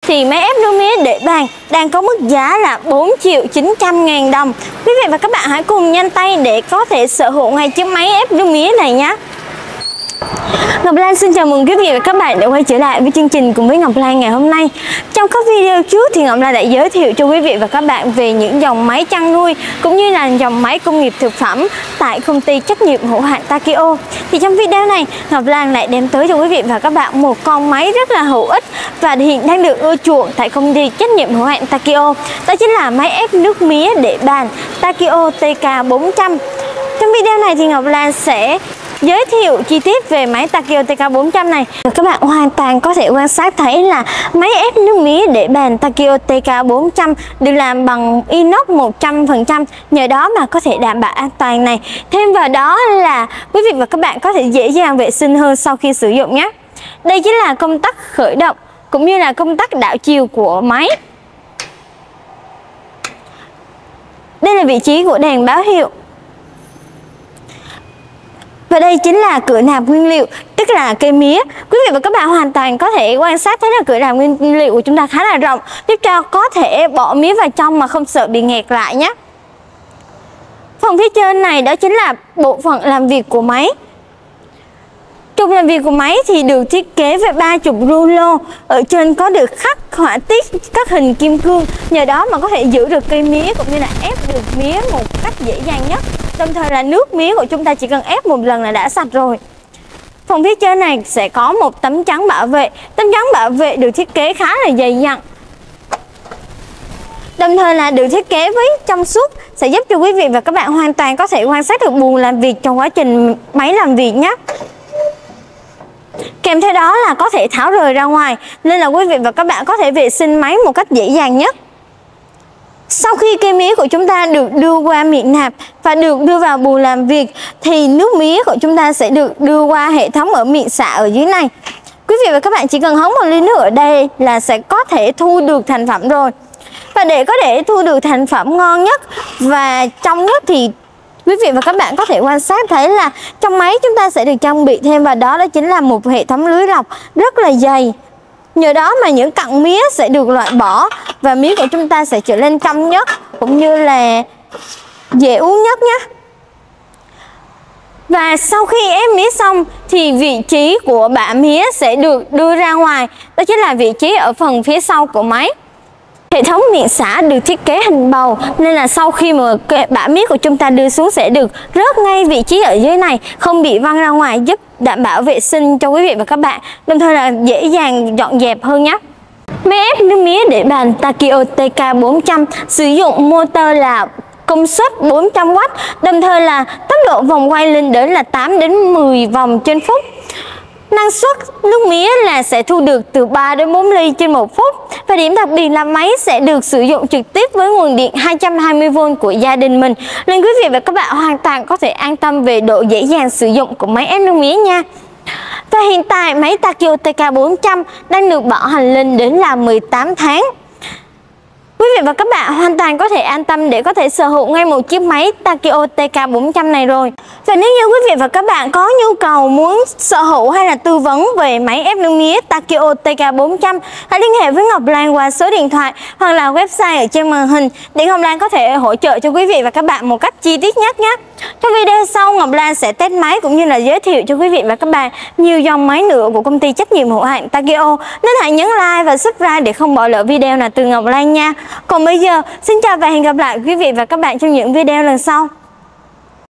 thì máy ép nước mía để bàn đang có mức giá là 4.900.000 đồng. Quý vị và các bạn hãy cùng nhanh tay để có thể sở hữu ngay chiếc máy ép nước mía này nhé. Ngọc Lan xin chào mừng quý vị và các bạn đã quay trở lại với chương trình cùng với Ngọc Lan ngày hôm nay. Trong các video trước thì Ngọc Lan đã giới thiệu cho quý vị và các bạn về những dòng máy chăn nuôi cũng như là dòng máy công nghiệp thực phẩm tại công ty trách nhiệm hữu hạn Takeo. Thì trong video này Ngọc Lan lại đem tới cho quý vị và các bạn một con máy rất là hữu ích và hiện đang được ưa chuộng tại công ty trách nhiệm hữu hạn Takeo. Đó chính là máy ép nước mía để bàn Takeo TK400. Trong video này thì Ngọc Lan sẽ giới thiệu chi tiết về máy Takeo TK400 này. Các bạn hoàn toàn có thể quan sát thấy là máy ép nước mía để bàn Takeo TK400 được làm bằng inox 100%, nhờ đó mà có thể đảm bảo an toàn này. Thêm vào đó là quý vị và các bạn có thể dễ dàng vệ sinh hơn sau khi sử dụng nhé. Đây chính là công tắc khởi động cũng như là công tắc đảo chiều của máy. Đây là vị trí của đèn báo hiệu. Và đây chính là cửa nạp nguyên liệu, tức là cây mía. Quý vị và các bạn hoàn toàn có thể quan sát thấy là cửa nạp nguyên liệu của chúng ta khá là rộng, giúp cho có thể bỏ mía vào trong mà không sợ bị nghẹt lại nhé. Phần phía trên này đó chính là bộ phận làm việc của máy. Trục làm việc của máy thì được thiết kế với 3 trục rulo. Ở trên có được khắc họa tiết các hình kim cương, nhờ đó mà có thể giữ được cây mía cũng như là ép được mía một cách dễ dàng nhất. Đồng thời là nước mía của chúng ta chỉ cần ép một lần là đã sạch rồi. Phần phía trên này sẽ có một tấm chắn bảo vệ. Tấm chắn bảo vệ được thiết kế khá là dày dặn, đồng thời là được thiết kế với trong suốt, sẽ giúp cho quý vị và các bạn hoàn toàn có thể quan sát được buồng làm việc trong quá trình máy làm việc nhé. Kèm theo đó là có thể tháo rời ra ngoài, nên là quý vị và các bạn có thể vệ sinh máy một cách dễ dàng nhất. Sau khi cây mía của chúng ta được đưa qua miệng nạp và được đưa vào buồng làm việc thì nước mía của chúng ta sẽ được đưa qua hệ thống ở miệng xạ ở dưới này. Quý vị và các bạn chỉ cần hứng một ly nước ở đây là sẽ có thể thu được thành phẩm rồi. Và để có thể thu được thành phẩm ngon nhất và trong nhất thì quý vị và các bạn có thể quan sát thấy là trong máy chúng ta sẽ được trang bị thêm vào đó chính là một hệ thống lưới lọc rất là dày. Nhờ đó mà những cặn mía sẽ được loại bỏ và mía của chúng ta sẽ trở nên trong nhất cũng như là dễ uống nhất nhé. Và sau khi ép mía xong thì vị trí của bã mía sẽ được đưa ra ngoài, đó chính là vị trí ở phần phía sau của máy. Hệ thống miệng xả được thiết kế hình bầu nên là sau khi mà bã mía của chúng ta đưa xuống sẽ được rớt ngay vị trí ở dưới này, không bị văng ra ngoài, giúp đảm bảo vệ sinh cho quý vị và các bạn, đồng thời là dễ dàng dọn dẹp hơn nhé. Máy ép nước mía để bàn Takeo TK400 sử dụng motor là công suất 400W, đồng thời là tốc độ vòng quay lên đến là 8 đến 10 vòng trên phút. Năng suất nước mía là sẽ thu được từ 3 đến 4 ly trên 1 phút. Và điểm đặc biệt là máy sẽ được sử dụng trực tiếp với nguồn điện 220V của gia đình mình, nên quý vị và các bạn hoàn toàn có thể an tâm về độ dễ dàng sử dụng của máy ép nước mía nha. Và hiện tại máy Takeo TK400 đang được bảo hành lên đến là 18 tháng. Quý vị và các bạn hoàn toàn có thể an tâm để có thể sở hữu ngay một chiếc máy Takeo TK400 này rồi. Và nếu như quý vị và các bạn có nhu cầu muốn sở hữu hay là tư vấn về máy ép nước mía Takeo TK400, hãy liên hệ với Ngọc Lan qua số điện thoại hoặc là website ở trên màn hình để Ngọc Lan có thể hỗ trợ cho quý vị và các bạn một cách chi tiết nhất nhé. Trong video sau, Ngọc Lan sẽ test máy cũng như là giới thiệu cho quý vị và các bạn nhiều dòng máy nữa của công ty trách nhiệm hữu hạn Takeo, nên hãy nhấn like và subscribe để không bỏ lỡ video nào từ Ngọc Lan nha. Còn bây giờ, xin chào và hẹn gặp lại quý vị và các bạn trong những video lần sau.